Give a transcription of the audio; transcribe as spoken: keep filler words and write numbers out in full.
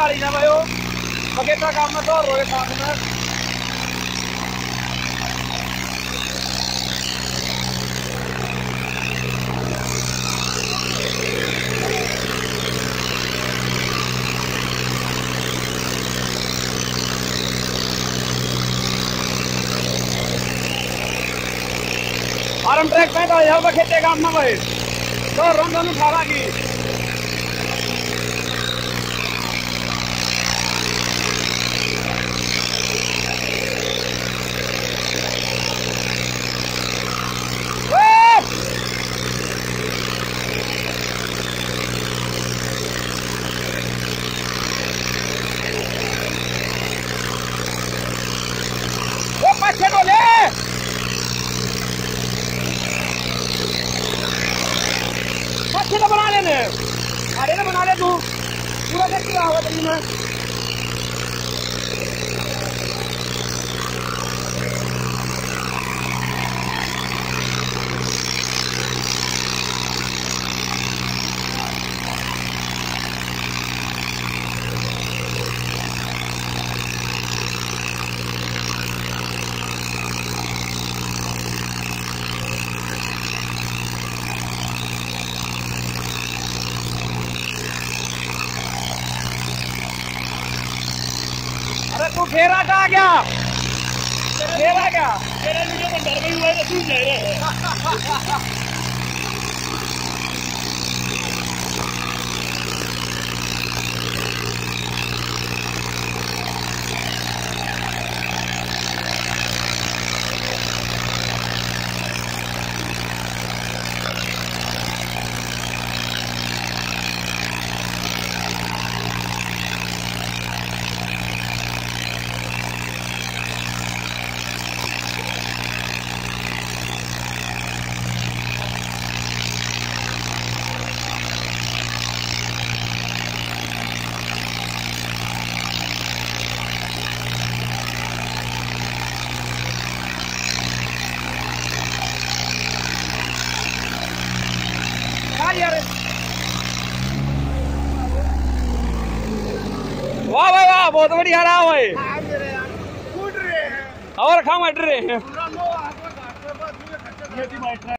रही ना भाई बगेटा काम में तो रोए साथ में आरम ट्रैक पे तो यहाँ पर खेते काम में भाई तो रंग रंग खावा की वो पीछे तो ले अच्छे तो बना लेने अरे ना बना ले तू पूरा देख क्या होगा तेरी में अरे तू फेरा आ गया फेरा क्या तेरे वीडियो में डर गई हुआ है तू ले रहे वाह भाई वाह बहुत बढ़िया रहा भाई और खा मट रहे हैं